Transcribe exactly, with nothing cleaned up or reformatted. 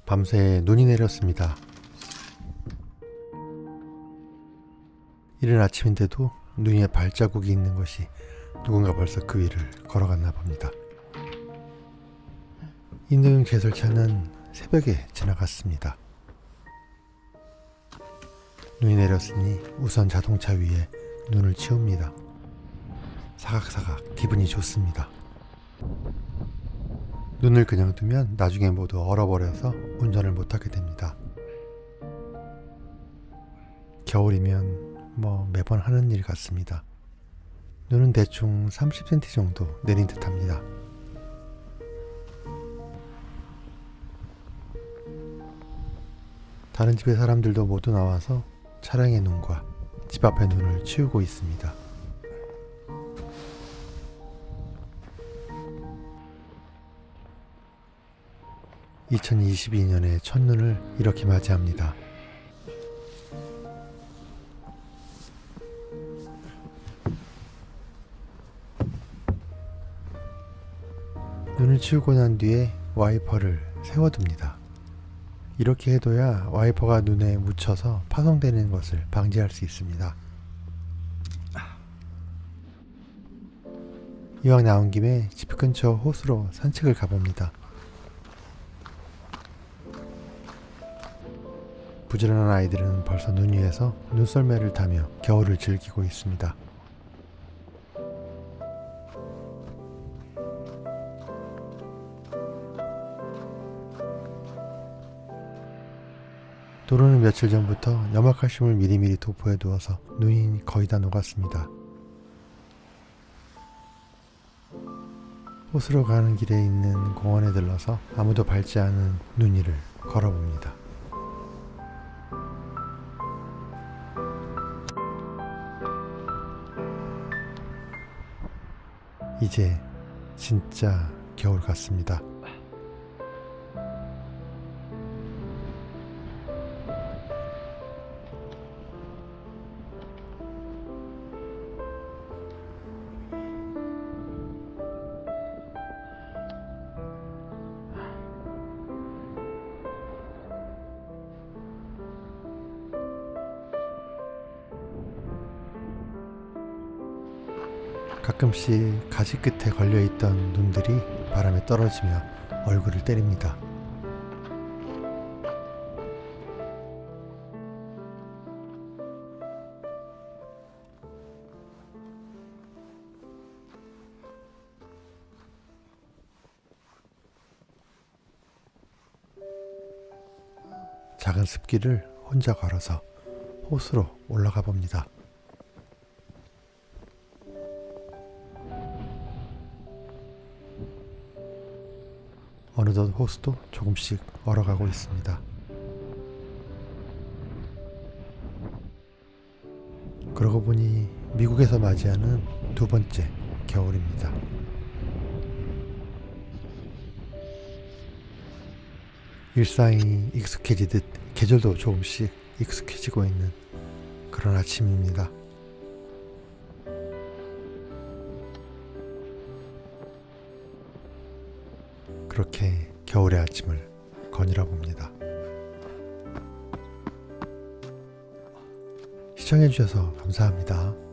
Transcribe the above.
밤새 눈이 내렸습니다. 이른 아침인데도 눈에 발자국이 있는 것이 누군가 벌써 그 위를 걸어갔나 봅니다. 인도형 제설차는 새벽에 지나갔습니다. 눈이 내렸으니 우선 자동차 위에 눈을 치웁니다. 사각사각 기분이 좋습니다. 눈을 그냥 두면 나중에 모두 얼어버려서 운전을 못하게 됩니다. 겨울이면 뭐 매번 하는 일 같습니다. 눈은 대충 삼십 센티미터 정도 내린 듯 합니다. 다른 집의 사람들도 모두 나와서 차량의 눈과 집 앞의 눈을 치우고 있습니다. 이천이십이 년의 첫눈을 이렇게 맞이합니다. 눈을 치우고 난 뒤에 와이퍼를 세워둡니다. 이렇게 해둬야 와이퍼가 눈에 묻혀서 파손되는 것을 방지할 수 있습니다. 이왕 나온 김에 집 근처 호수로 산책을 가봅니다. 부지런한 아이들은 벌써 눈 위에서 눈썰매를 타며 겨울을 즐기고 있습니다. 도로는 며칠 전부터 염화칼슘을 미리미리 도포해 두어서 눈이 거의 다 녹았습니다. 호수로 가는 길에 있는 공원에 들러서 아무도 밟지 않은 눈 위를 걸어봅니다. 이제 진짜 겨울 같습니다. 가끔씩 가지 끝에 걸려있던 눈들이 바람에 떨어지며 얼굴을 때립니다. 작은 습기를 혼자 걸어서 호수로 올라가 봅니다. 어느덧 호수도 조금씩 얼어가고 있습니다. 그러고 보니 미국에서 맞이하는 두 번째 겨울입니다. 일상이 익숙해지듯 계절도 조금씩 익숙해지고 있는 그런 아침입니다. 그렇게 겨울의 아침을 거닐어 봅니다. 시청해주셔서 감사합니다.